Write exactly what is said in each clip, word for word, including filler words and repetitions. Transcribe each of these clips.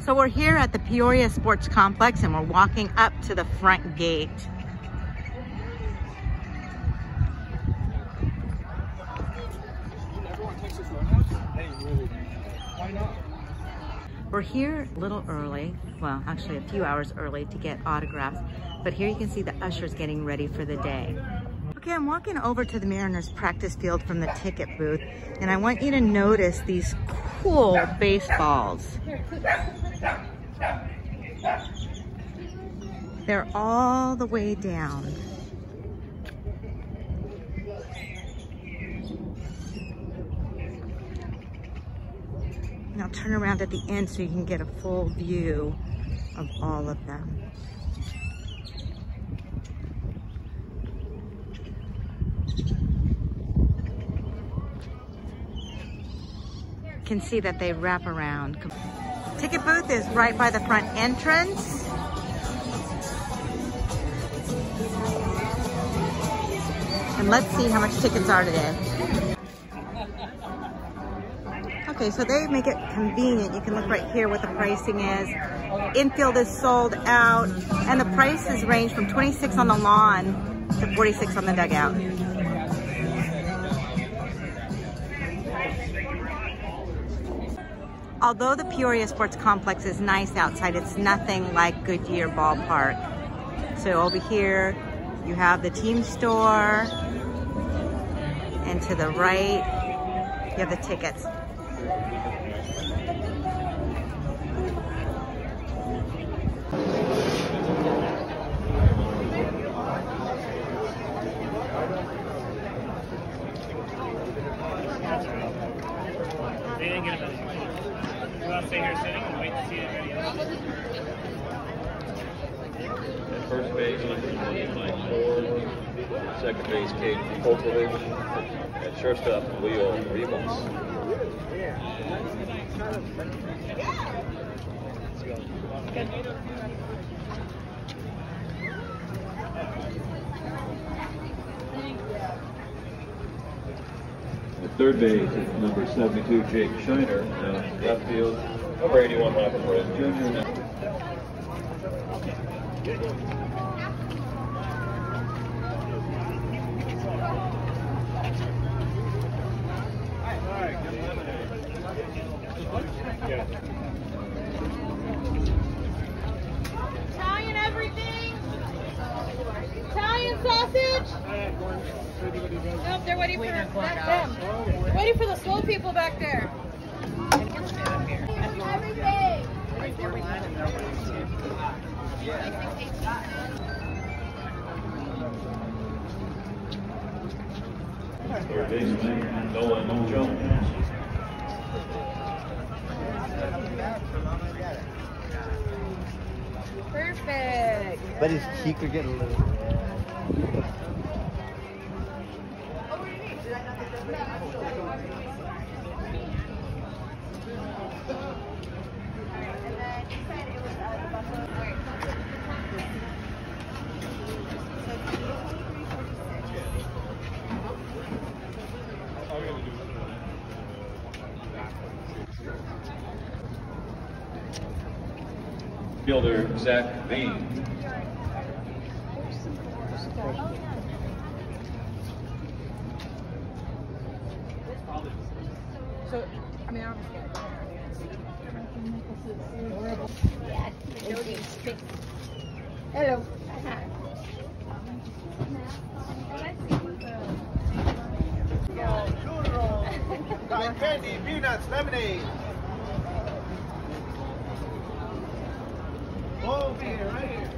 So we're here at the Peoria Sports Complex and we're walking up to the front gate. We're here a little early, well, actually a few hours early to get autographs, but here you can see the ushers getting ready for the day. Okay, I'm walking over to the Mariners practice field from the ticket booth, and I want you to notice these cool baseballs. They're all the way down. Now turn around at the end so you can get a full view of all of them. You can see that they wrap around. Ticket booth is right by the front entrance. And let's see how much tickets are today. Okay, so they make it convenient. You can look right here what the pricing is. Infield is sold out, and the prices range from twenty-six on the lawn to forty-six on the dugout. Although the Peoria Sports Complex is nice outside, it's nothing like Goodyear Ballpark. So over here, you have the team store, and to the right, you have the tickets. They didn't get a message. You want to stay here sitting and wait to see everybody else? At first base, Mike Ford. Second base, Kate Polkovich. At shortstop, Leo Rivas. At third base, number seventy-two, Jake Shiner. Uh, left field, number eighty-one, Michael Perez Junior Italian everything? Italian sausage? Nope, they're waiting for them. Waiting for the slow people back there. Everything. Third baseman, Nolan Jones. Perfect. But his cheek are getting a little. Fielder, Zach Veen. So, I mean, I'm Hello. Cotton candy, peanuts, lemonade. Over here, right here.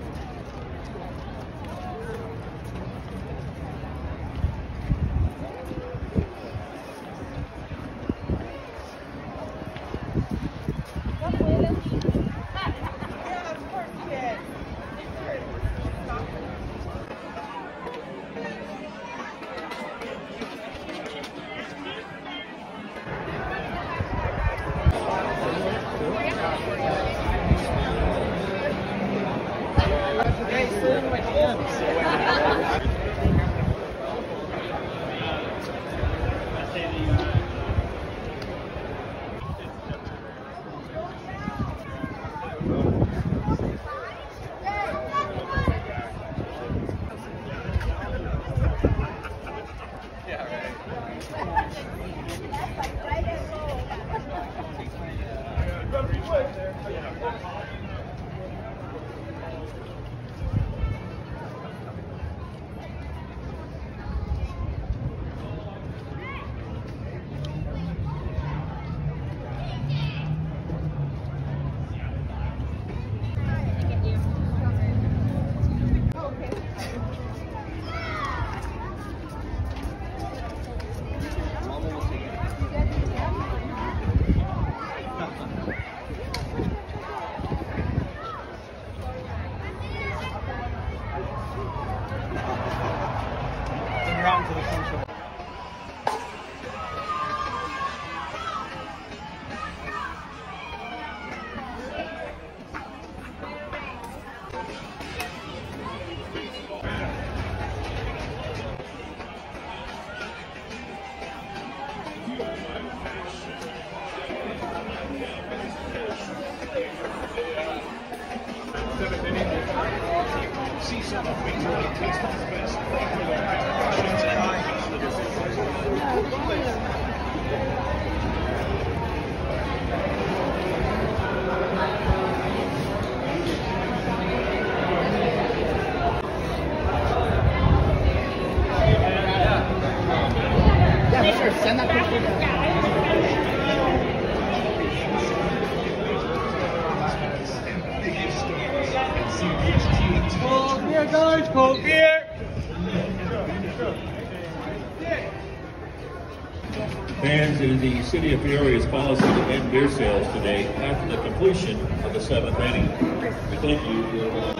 Fans, it is the City of Peoria's policy to end beer sales today after the completion of the seventh inning. We thank you.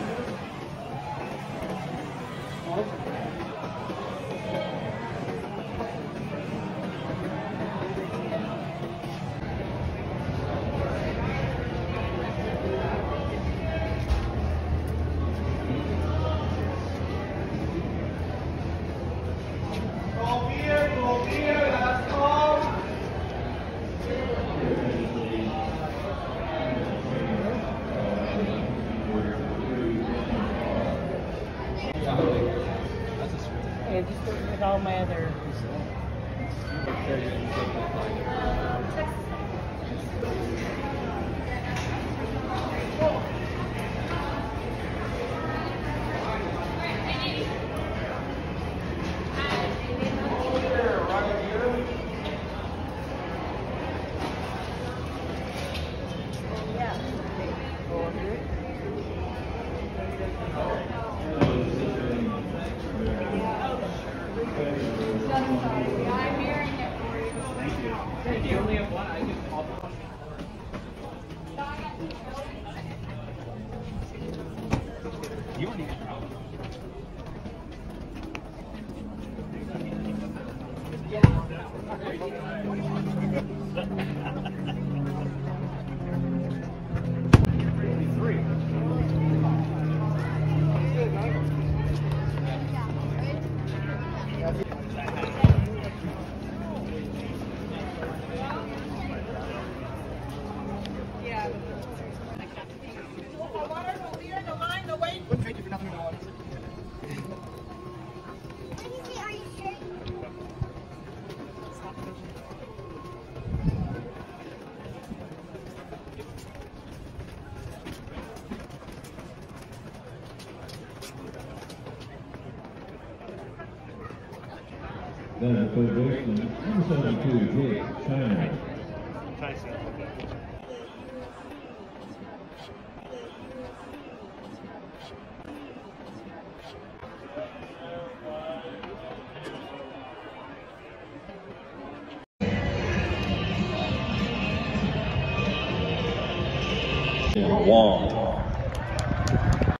Yeah, just with all my other. Then for baseman, number seventy-two, Jake China. Wong.